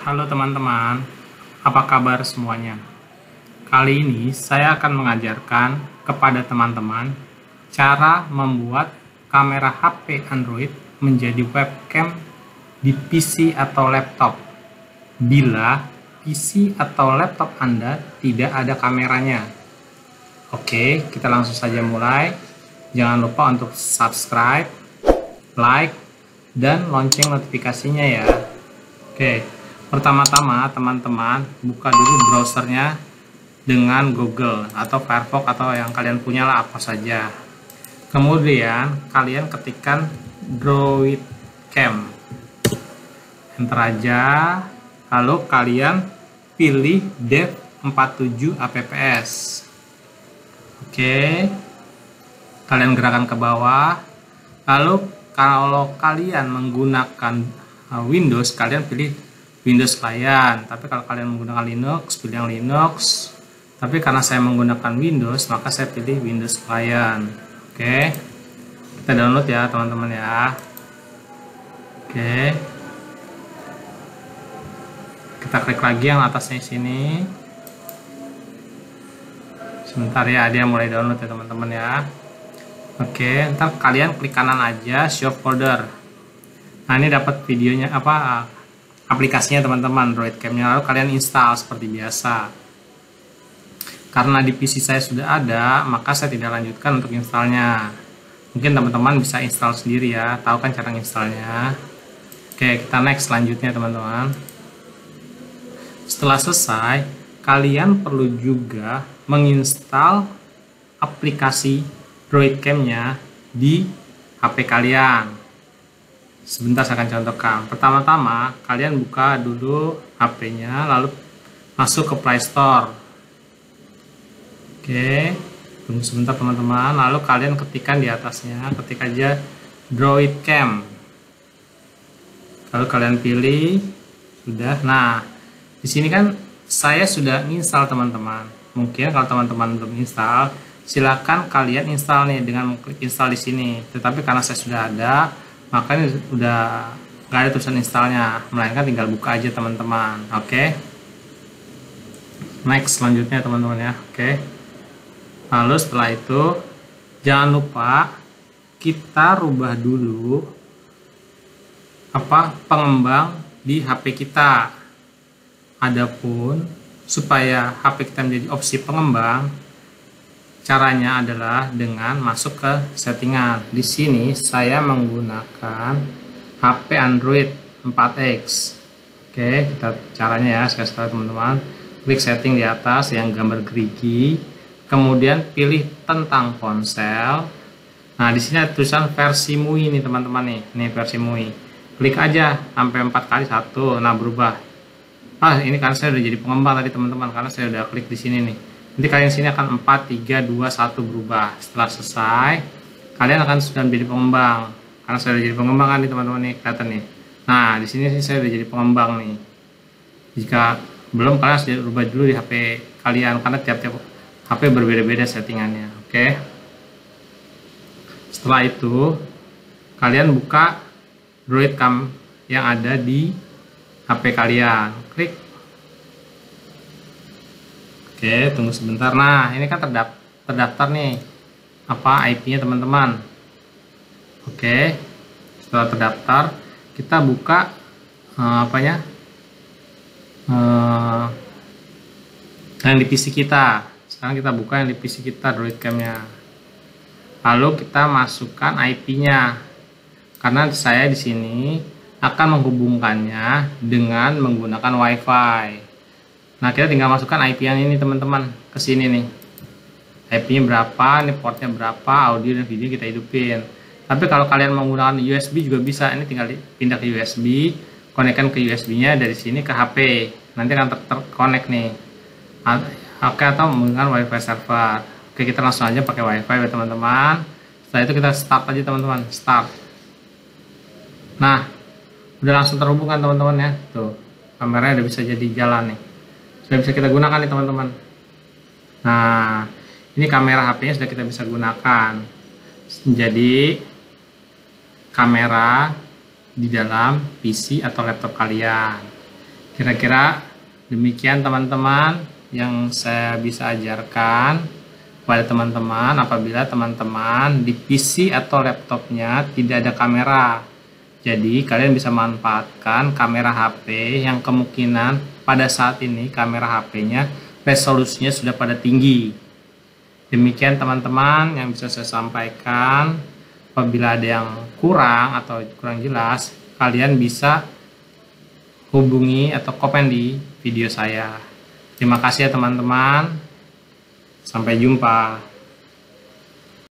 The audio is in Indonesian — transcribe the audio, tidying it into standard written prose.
Halo teman-teman, apa kabar semuanya? Kali ini saya akan mengajarkan kepada teman-teman cara membuat kamera HP Android menjadi webcam di PC atau laptop bila PC atau laptop Anda tidak ada kameranya. Oke, kita langsung saja mulai. Jangan lupa untuk subscribe, like, dan lonceng notifikasinya ya. Oke, pertama-tama teman-teman buka dulu browsernya dengan Google atau Firefox atau yang kalian punya lah, apa saja. Kemudian kalian ketikkan DroidCam, enter aja, lalu kalian pilih Dev 47 apps. Oke, kalian gerakkan ke bawah. Lalu kalau kalian menggunakan Windows, kalian pilih Windows Client. Tapi kalau kalian menggunakan Linux, pilih yang Linux. Tapi karena saya menggunakan Windows, maka saya pilih Windows Client. Oke, kita download ya teman-teman ya. Oke, kita klik lagi yang atasnya sini. Sebentar ya, dia mulai download ya teman-teman ya. Oke, ntar kalian klik kanan aja, show folder. Nah, ini dapat videonya, aplikasinya teman-teman, DroidCam-nya. Lalu kalian install seperti biasa. Karena di PC saya sudah ada, maka saya tidak lanjutkan untuk installnya. Mungkin teman-teman bisa install sendiri ya, tahu kan cara installnya. Oke, kita next selanjutnya teman-teman. Setelah selesai, kalian perlu juga menginstal aplikasi DroidCam-nya di HP kalian. Sebentar saya akan contohkan. Pertama-tama kalian buka dulu HP-nya, lalu masuk ke Play Store. Oke, tunggu sebentar teman-teman. Lalu kalian ketikkan di atasnya, ketik aja DroidCam. Lalu kalian pilih, sudah. Nah, di sini kan saya sudah install teman-teman. Mungkin kalau teman-teman belum install, silakan kalian install nih dengan klik install di sini. Tetapi karena saya sudah ada, makanya udah nggak ada tulisan installnya, melainkan tinggal buka aja teman-teman. Oke, next selanjutnya teman-teman ya. Oke, lalu setelah itu jangan lupa kita rubah dulu pengembang di HP kita. Adapun supaya HP kita menjadi opsi pengembang, caranya adalah dengan masuk ke settingan. Di sini saya menggunakan HP Android 4X. Oke, kita caranya ya, saya setelah teman-teman klik setting di atas yang gambar gerigi, kemudian pilih tentang ponsel. Nah, di sini ada tulisan versi MUI nih teman-teman nih. Ini versi MUI. Klik aja sampai 4 kali satu. Nah, berubah. Ini kan saya udah jadi pengembang tadi teman-teman, karena saya udah klik di sini nih. Nanti kalian sini akan 4, 3, 2, 1 berubah. Setelah selesai, kalian akan sudah menjadi pengembang. Karena saya udah jadi pengembang kan nih teman-teman nih, kelihatan nih. Nah, di sini sih saya udah jadi pengembang nih. Jika belum, kalian harus rubah dulu di HP kalian, karena tiap-tiap HP berbeda-beda settingannya. Oke. Setelah itu, kalian buka DroidCam yang ada di HP kalian. Klik. Oke, tunggu sebentar. Nah, ini kan terdaftar nih IP-nya teman-teman. Oke, setelah terdaftar, kita buka yang di PC kita. Sekarang kita buka yang di PC kita, DroidCam-nya. Lalu kita masukkan IP-nya. Karena saya di sini akan menghubungkannya dengan menggunakan WiFi. Nah, kita tinggal masukkan IP yang ini teman-teman ke sini nih. IP-nya berapa, ini portnya berapa, audio dan video kita hidupin. Tapi kalau kalian menggunakan USB juga bisa. Ini tinggal pindah ke USB, konekkan ke USB-nya dari sini ke HP. Nanti akan terkonek nih. Oke, atau menggunakan WiFi server. Oke, kita langsung aja pakai WiFi ya teman-teman. Setelah itu kita start aja teman-teman, start. Nah, udah langsung terhubung kan teman-teman ya. Tuh, kameranya udah bisa jadi jalan nih. Sudah bisa kita gunakan nih teman-teman. Nah, ini kamera HP-nya sudah kita bisa gunakan. Jadi kamera di dalam PC atau laptop kalian. Kira-kira demikian teman-teman yang saya bisa ajarkan kepada teman-teman apabila teman-teman di PC atau laptopnya tidak ada kamera. Jadi kalian bisa manfaatkan kamera HP yang kemungkinan pada saat ini kamera HP-nya resolusinya sudah pada tinggi. Demikian teman-teman yang bisa saya sampaikan. Apabila ada yang kurang atau kurang jelas, kalian bisa hubungi atau komen di video saya. Terima kasih ya teman-teman. Sampai jumpa.